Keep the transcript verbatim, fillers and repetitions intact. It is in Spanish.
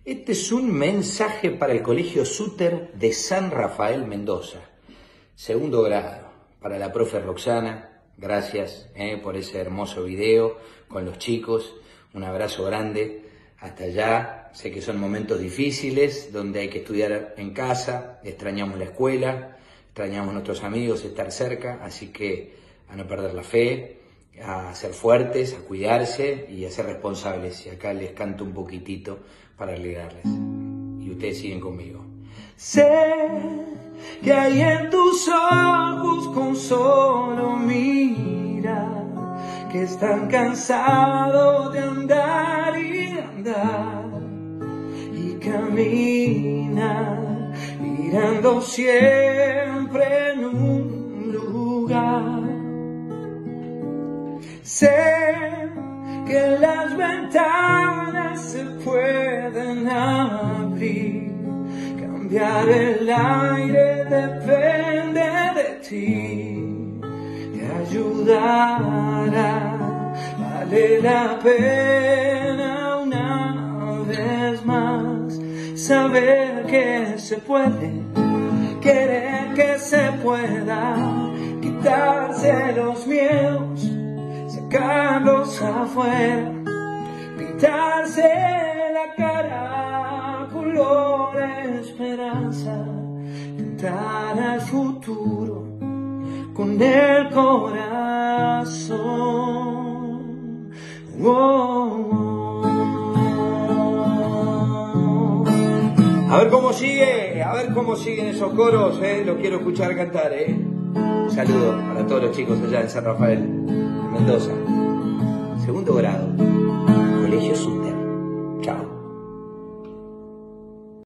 Este es un mensaje para el Colegio Suter de San Rafael Mendoza, segundo grado, para la profe Roxana. Gracias eh, por ese hermoso video con los chicos. Un abrazo grande hasta allá. Sé que son momentos difíciles donde hay que estudiar en casa, extrañamos la escuela, extrañamos a nuestros amigos, estar cerca, así que a no perder la fe, a ser fuertes, a cuidarse y a ser responsables. Y acá les canto un poquitito para alegrarles. Y ustedes siguen conmigo. Sé que hay en tus ojos con solo mirar que están cansados de andar y de andar y caminar mirando siempre en un lugar. Sé que las ventanas se pueden abrir, cambiar el aire depende de ti, te ayudará, vale la pena una vez más saber que se puede, querer que se pueda, quitarse los miedos, sacarlos afuera, pintarse la cara color esperanza, pintar al futuro con el corazón. Oh, oh. A ver cómo sigue, a ver cómo siguen esos coros, eh. Los quiero escuchar cantar, eh. Un saludo para todos los chicos allá en San Rafael, en Mendoza, segundo grado.